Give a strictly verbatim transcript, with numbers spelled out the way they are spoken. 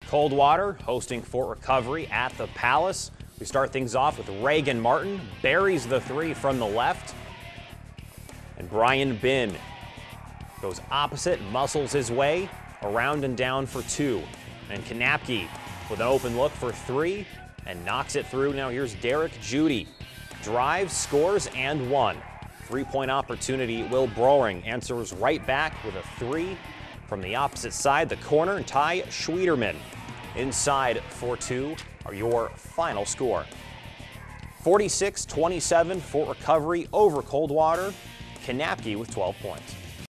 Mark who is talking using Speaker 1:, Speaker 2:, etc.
Speaker 1: Coldwater hosting Fort Recovery at the Palace. We start things off with Reagan Martin, buries the three from the left. And Brian Bin goes opposite, muscles his way around and down for two. And Kanapke with an open look for three and knocks it through. Now here's Derek Judy. Drives, scores, and one. Three-point opportunity. Will Broering answers right back with a three from the opposite side, the corner, and Ty Schwederman inside for two are your final score. forty-six twenty-seven Fort Recovery over Coldwater. Kanapke with twelve points.